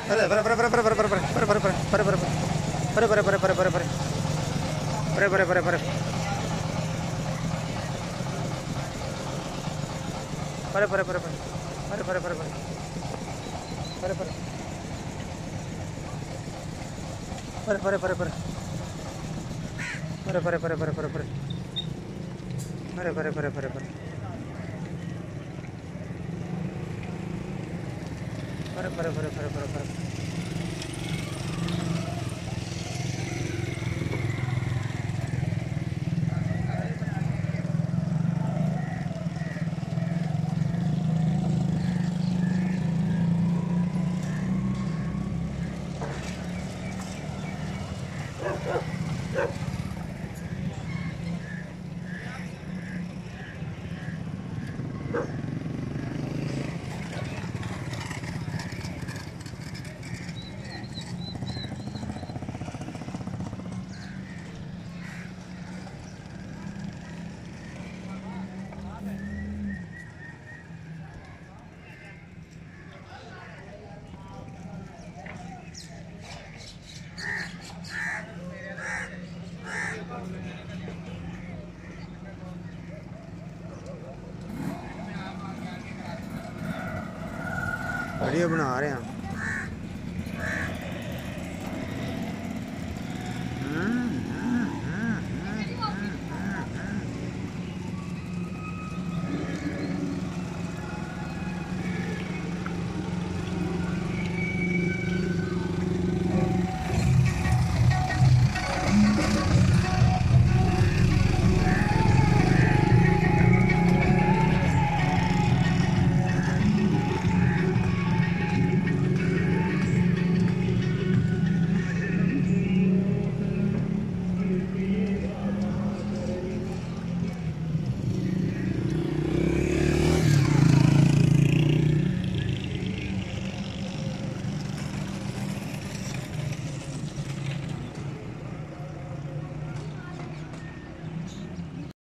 Pare, pare, pare, pare, pare, pare, pare, pare, pare, pare, pare, pare. Pare, pare, pare, pare, pare, pare. Pare, pare, pare, pare. Pare, pare, pare, pare. Pare, pare, pare, pare. Pare, pare. Pare, pare, pare, pare. Pare, pare, pare, pare, pare, pare. Pare, pare, pare, pare, pare. Pare, pare, pare, pare, pare, pare. Video بنا رہے ہیں.